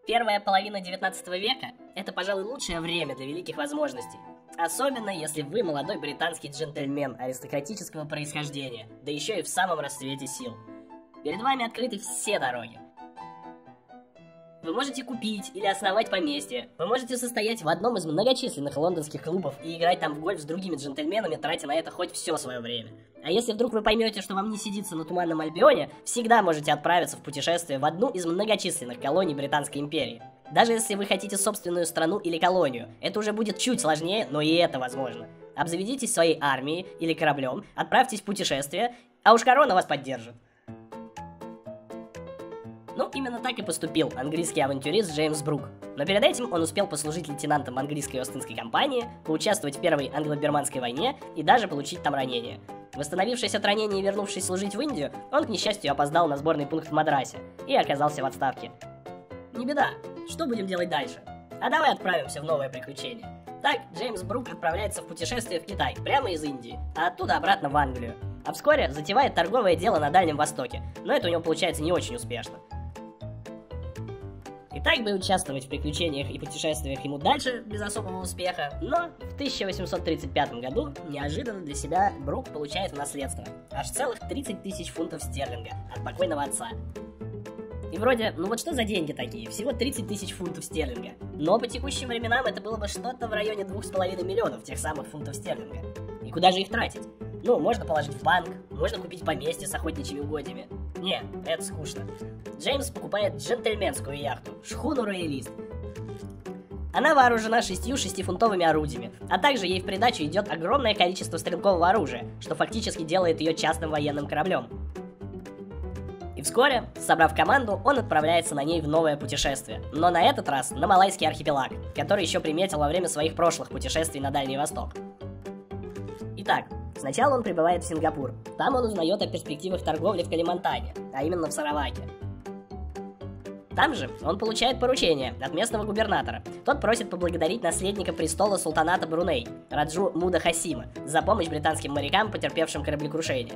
Первая половина 19 века – это, пожалуй, лучшее время для великих возможностей. Особенно, если вы молодой британский джентльмен аристократического происхождения, да еще и в самом расцвете сил. Перед вами открыты все дороги. Вы можете купить или основать поместье. Вы можете состоять в одном из многочисленных лондонских клубов и играть там в гольф с другими джентльменами, тратя на это хоть все свое время. А если вдруг вы поймете, что вам не сидится на Туманном Альбионе, всегда можете отправиться в путешествие в одну из многочисленных колоний Британской империи. Даже если вы хотите собственную страну или колонию, это уже будет чуть сложнее, но и это возможно. Обзаведитесь своей армией или кораблем, отправьтесь в путешествие, а уж корона вас поддержит. Ну, именно так и поступил английский авантюрист Джеймс Брук. Но перед этим он успел послужить лейтенантом английской Остинской компании, поучаствовать в Первой англо-бирманской войне и даже получить там ранение. Восстановившись от ранения и вернувшись служить в Индию, он, к несчастью, опоздал на сборный пункт в Мадрасе и оказался в отставке. Не беда, что будем делать дальше? А давай отправимся в новое приключение. Так, Джеймс Брук отправляется в путешествие в Китай, прямо из Индии, а оттуда обратно в Англию. А вскоре затевает торговое дело на Дальнем Востоке, но это у него получается не очень успешно. И так бы участвовать в приключениях и путешествиях ему дальше без особого успеха, но в 1835 году неожиданно для себя Брук получает в наследство аж целых 30 тысяч фунтов стерлинга от покойного отца. И вроде, ну вот что за деньги такие, всего 30 тысяч фунтов стерлинга. Но по текущим временам это было бы что-то в районе 2,5 миллионов тех самых фунтов стерлинга. И куда же их тратить? Ну, можно положить в банк, можно купить поместье с охотничьими угодьями. Не, это скучно. Джеймс покупает джентльменскую яхту, шхуну Роялист. Она вооружена 6 шестифунтовыми орудиями, а также ей в придачу идет огромное количество стрелкового оружия, что фактически делает ее частным военным кораблем. И вскоре, собрав команду, он отправляется на ней в новое путешествие, но на этот раз на Малайский архипелаг, который еще приметил во время своих прошлых путешествий на Дальний Восток. Итак, сначала он прибывает в Сингапур. Там он узнает о перспективах торговли в Калимантане, а именно в Сараваке. Там же он получает поручение от местного губернатора. Тот просит поблагодарить наследника престола султаната Бруней, Раджу Муда Хасима, за помощь британским морякам, потерпевшим кораблекрушение.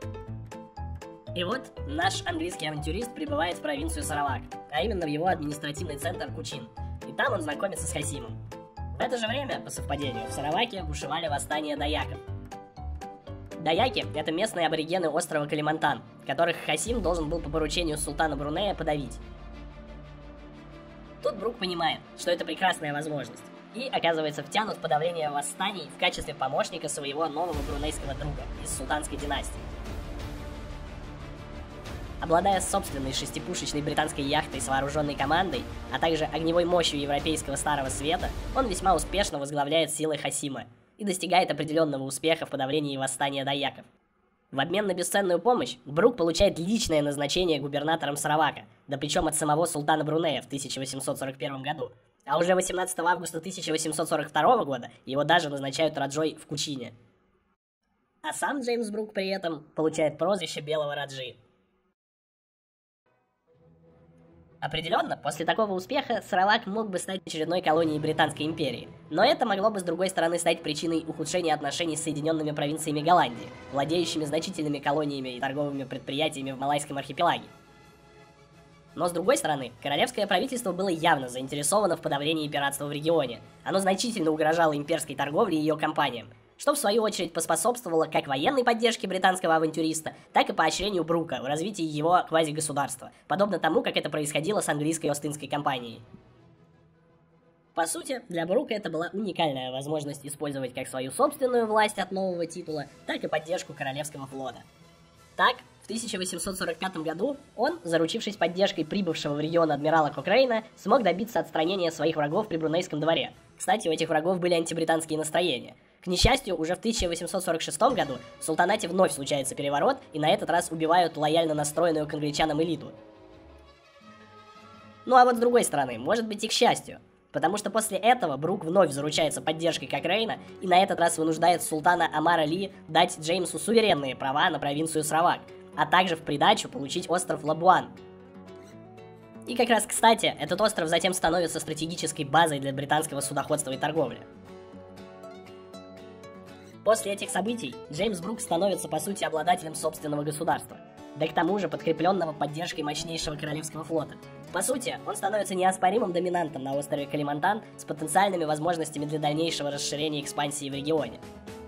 И вот наш английский авантюрист прибывает в провинцию Саравак, а именно в его административный центр Кучин. И там он знакомится с Хасимом. В это же время, по совпадению, в Сараваке бушевали восстания даяков. Даяки – это местные аборигены острова Калимантан, которых Хасим должен был по поручению султана Брунея подавить. Тут Брук понимает, что это прекрасная возможность, и оказывается втянут в подавление восстаний в качестве помощника своего нового брунейского друга из султанской династии. Обладая собственной шестипушечной британской яхтой с вооруженной командой, а также огневой мощью европейского Старого Света, он весьма успешно возглавляет силы Хасима и достигает определенного успеха в подавлении восстания даяков. В обмен на бесценную помощь Брук получает личное назначение губернатором Саравака, да причем от самого султана Брунея в 1841 году. А уже 18 августа 1842 года его даже назначают Раджой в Кучине. А сам Джеймс Брук при этом получает прозвище Белого Раджи. Определенно, после такого успеха Саравак мог бы стать очередной колонией Британской империи, но это могло бы с другой стороны стать причиной ухудшения отношений с Соединенными провинциями Голландии, владеющими значительными колониями и торговыми предприятиями в Малайском архипелаге. Но с другой стороны, королевское правительство было явно заинтересовано в подавлении пиратства в регионе. Оно значительно угрожало имперской торговле и ее компаниям, что в свою очередь поспособствовало как военной поддержке британского авантюриста, так и поощрению Брука в развитии его квазигосударства, подобно тому, как это происходило с английской Остинской компанией. По сути, для Брука это была уникальная возможность использовать как свою собственную власть от нового титула, так и поддержку Королевского флота. Так, в 1845 году он, заручившись поддержкой прибывшего в регион адмирала Кокрейна, смог добиться отстранения своих врагов при Брунейском дворе. Кстати, у этих врагов были антибританские настроения. К несчастью, уже в 1846 году в султанате вновь случается переворот, и на этот раз убивают лояльно настроенную к англичанам элиту. Ну а вот с другой стороны, может быть и к счастью, потому что после этого Брук вновь заручается поддержкой Кокрейна и на этот раз вынуждает султана Амара Ли дать Джеймсу суверенные права на провинцию Саравак, а также в придачу получить остров Лабуан. И как раз кстати, этот остров затем становится стратегической базой для британского судоходства и торговли. После этих событий Джеймс Брук становится по сути обладателем собственного государства, да к тому же подкрепленного поддержкой мощнейшего королевского флота. По сути, он становится неоспоримым доминантом на острове Калимантан с потенциальными возможностями для дальнейшего расширения и экспансии в регионе.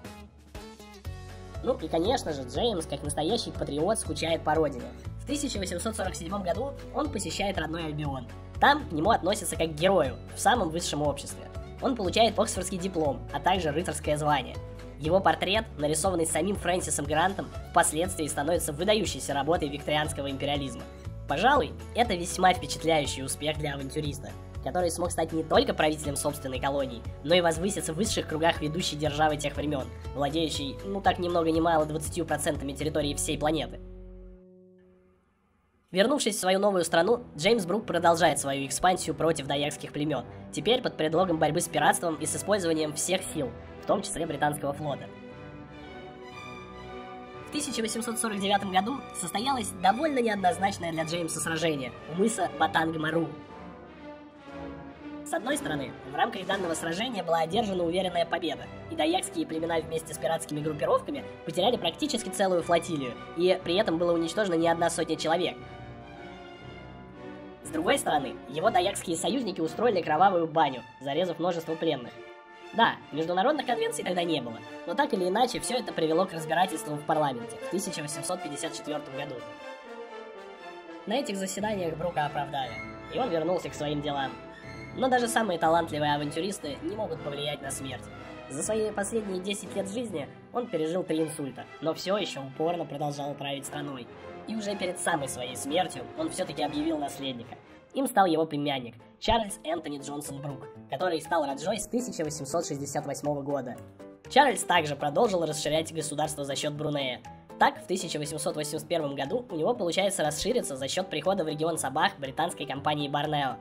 Ну и, конечно же, Джеймс, как настоящий патриот, скучает по родине. В 1847 году он посещает родной Альбион. Там к нему относятся как к герою, в самом высшем обществе. Он получает Оксфордский диплом, а также рыцарское звание. Его портрет, нарисованный самим Фрэнсисом Грантом, впоследствии становится выдающейся работой викторианского империализма. Пожалуй, это весьма впечатляющий успех для авантюриста, который смог стать не только правителем собственной колонии, но и возвыситься в высших кругах ведущей державы тех времен, владеющей, так ни много ни мало, 20% территории всей планеты. Вернувшись в свою новую страну, Джеймс Брук продолжает свою экспансию против даякских племен, теперь под предлогом борьбы с пиратством и с использованием всех сил, в том числе британского флота. В 1849 году состоялось довольно неоднозначное для Джеймса сражение у мыса Батанг-Мару. С одной стороны, в рамках данного сражения была одержана уверенная победа, и даякские племена вместе с пиратскими группировками потеряли практически целую флотилию, и при этом было уничтожено не одна сотня человек. С другой стороны, его даякские союзники устроили кровавую баню, зарезав множество пленных. Да, международных конвенций тогда не было, но так или иначе все это привело к разбирательствам в парламенте в 1854 году. На этих заседаниях Брука оправдали, и он вернулся к своим делам. Но даже самые талантливые авантюристы не могут повлиять на смерть. За свои последние 10 лет жизни он пережил 3 инсульта, но все еще упорно продолжал править страной. И уже перед самой своей смертью он все-таки объявил наследника. Им стал его племянник, Чарльз Энтони Джонсон Брук, который стал раджой с 1868 года. Чарльз также продолжил расширять государство за счет Брунея. Так, в 1881 году у него получается расшириться за счет прихода в регион Сабах британской компании Борнео.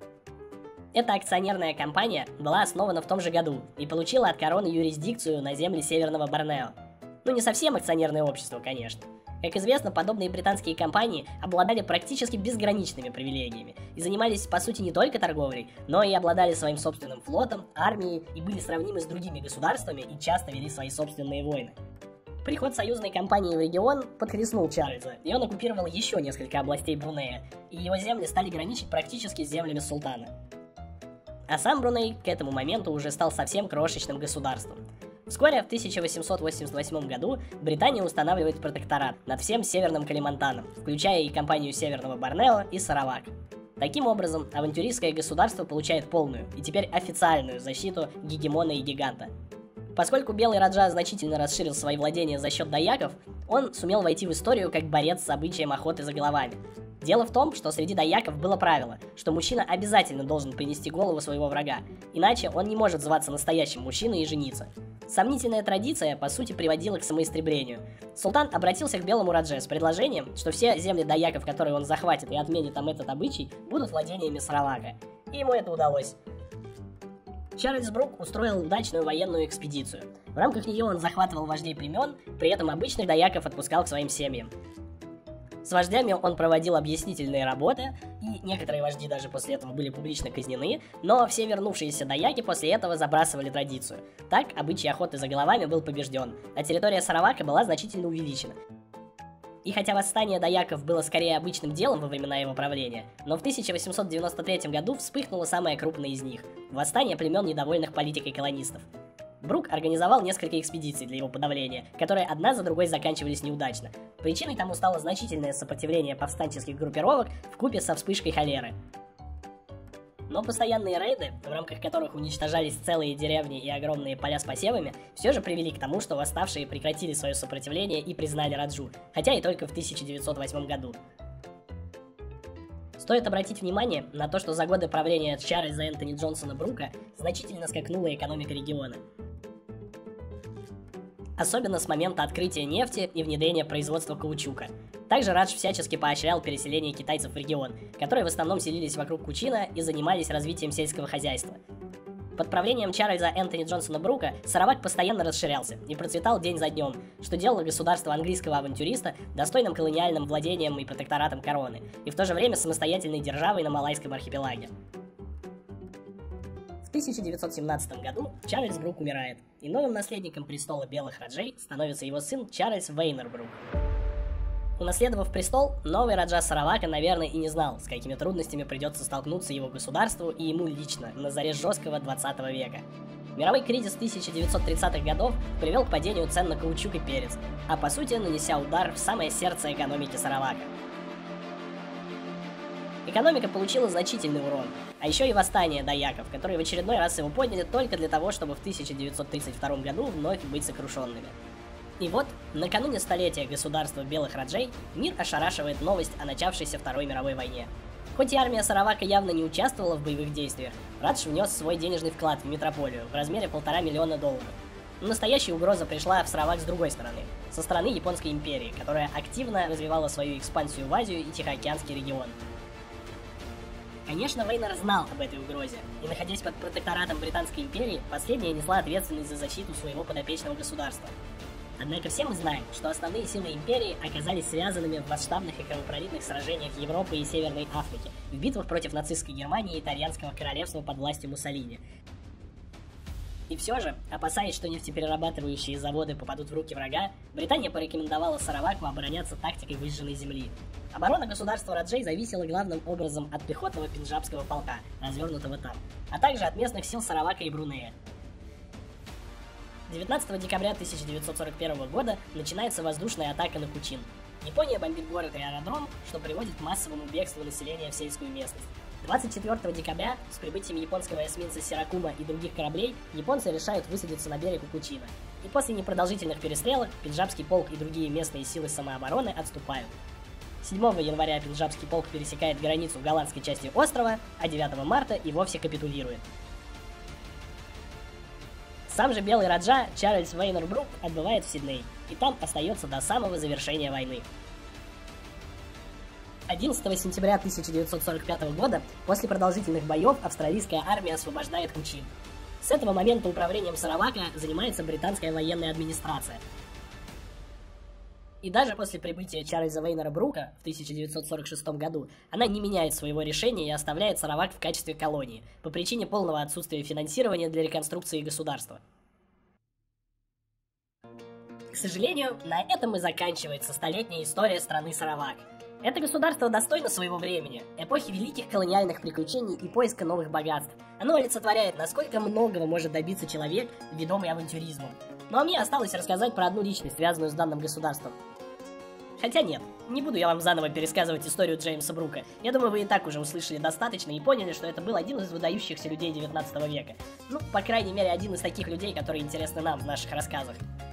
Эта акционерная компания была основана в том же году и получила от короны юрисдикцию на земли Северного Борнео. Не совсем акционерное общество, конечно. Как известно, подобные британские компании обладали практически безграничными привилегиями и занимались, по сути, не только торговлей, но и обладали своим собственным флотом, армией и были сравнимы с другими государствами и часто вели свои собственные войны. Приход союзной компании в регион подхлестнул Чарльза, и он оккупировал еще несколько областей Брунея, и его земли стали граничить практически с землями султана. А сам Бруней к этому моменту уже стал совсем крошечным государством. Вскоре, в 1888 году, Британия устанавливает протекторат над всем Северным Калимантаном, включая и компанию Северного Борнео и Саравак. Таким образом, авантюристское государство получает полную и теперь официальную защиту гегемона и гиганта. Поскольку Белый Раджа значительно расширил свои владения за счет даяков, он сумел войти в историю как борец с обычаем охоты за головами. Дело в том, что среди даяков было правило, что мужчина обязательно должен принести голову своего врага, иначе он не может зваться настоящим мужчиной и жениться. Сомнительная традиция, по сути, приводила к самоистреблению. Султан обратился к Белому Радже с предложением, что все земли даяков, которые он захватит и отменит там этот обычай, будут владениями Саравака. И ему это удалось. Чарльз Брук устроил удачную военную экспедицию. В рамках нее он захватывал вождей племен, при этом обычных даяков отпускал к своим семьям. С вождями он проводил объяснительные работы, и некоторые вожди даже после этого были публично казнены, но все вернувшиеся даяки после этого забрасывали традицию. Так, обычай охоты за головами был побежден, а территория Саравака была значительно увеличена. И хотя восстание даяков было скорее обычным делом во времена его правления, но в 1893 году вспыхнуло самое крупное из них – восстание племен, недовольных политикой колонистов. Брук организовал несколько экспедиций для его подавления, которые одна за другой заканчивались неудачно. Причиной тому стало значительное сопротивление повстанческих группировок вкупе со вспышкой холеры. Но постоянные рейды, в рамках которых уничтожались целые деревни и огромные поля с посевами, все же привели к тому, что восставшие прекратили свое сопротивление и признали Раджу, хотя и только в 1908 году. Стоит обратить внимание на то, что за годы правления Чарльза Энтони Джонсона Брука значительно скакнула экономика региона. Особенно с момента открытия нефти и внедрения производства каучука. Также Радж всячески поощрял переселение китайцев в регион, которые в основном селились вокруг Кучина и занимались развитием сельского хозяйства. Под правлением Чарльза Энтони Джонсона Брука Саравак постоянно расширялся и процветал день за днем, что делало государство английского авантюриста достойным колониальным владением и протекторатом короны, и в то же время самостоятельной державой на Малайском архипелаге. В 1917 году Чарльз Брук умирает, и новым наследником престола Белых Раджей становится его сын Чарльз Вейнер Брук. Унаследовав престол, новый Раджа Саравака, наверное, и не знал, с какими трудностями придется столкнуться его государству и ему лично на заре жесткого 20 века. Мировой кризис 1930-х годов привел к падению цен на каучук и перец, а по сути нанеся удар в самое сердце экономики Саравака. Экономика получила значительный урон, а еще и восстание даяков, которые в очередной раз его подняли только для того, чтобы в 1932 году вновь быть сокрушенными. И вот, накануне столетия государства Белых Раджей, мир ошарашивает новость о начавшейся Второй мировой войне. Хоть и армия Саравака явно не участвовала в боевых действиях, Радж внес свой денежный вклад в метрополию в размере $1,5 миллиона. Но настоящая угроза пришла в Саравак с другой стороны, со стороны Японской империи, которая активно развивала свою экспансию в Азию и Тихоокеанский регион. Конечно, Вейнер знал об этой угрозе, и находясь под протекторатом Британской империи, последняя несла ответственность за защиту своего подопечного государства. Однако все мы знаем, что основные силы империи оказались связанными в масштабных и кровопролитных сражениях Европы и Северной Африки, в битвах против нацистской Германии и Итальянского королевства под властью Муссолини. И все же, опасаясь, что нефтеперерабатывающие заводы попадут в руки врага, Британия порекомендовала Сараваку обороняться тактикой выжженной земли. Оборона государства Раджей зависела главным образом от пехотного пенджабского полка, развернутого там, а также от местных сил Саравака и Брунея. 19 декабря 1941 года начинается воздушная атака на Кучин. Япония бомбит город и аэродром, что приводит к массовому бегству населения в сельскую местность. 24 декабря с прибытием японского эсминца Сиракума и других кораблей японцы решают высадиться на берег у Кучина. И после непродолжительных перестрелок Пенджабский полк и другие местные силы самообороны отступают. 7 января Пенджабский полк пересекает границу голландской части острова, а 9 марта и вовсе капитулирует. Сам же Белый Раджа Чарльз Вейнер Брук отбывает в Сидней, и там остается до самого завершения войны. 11 сентября 1945 года, после продолжительных боев, австралийская армия освобождает Кучин. С этого момента управлением Саравака занимается британская военная администрация. И даже после прибытия Чарльза Вейнера Брука в 1946 году она не меняет своего решения и оставляет Саравак в качестве колонии, по причине полного отсутствия финансирования для реконструкции государства. К сожалению, на этом и заканчивается столетняя история страны Саравак. Это государство достойно своего времени, эпохи великих колониальных приключений и поиска новых богатств. Оно олицетворяет, насколько многого может добиться человек, ведомый авантюризмом. Ну а мне осталось рассказать про одну личность, связанную с данным государством. Хотя нет, не буду я вам заново пересказывать историю Джеймса Брука. Я думаю, вы и так уже услышали достаточно и поняли, что это был один из выдающихся людей 19 века. Ну, по крайней мере, один из таких людей, которые интересны нам в наших рассказах.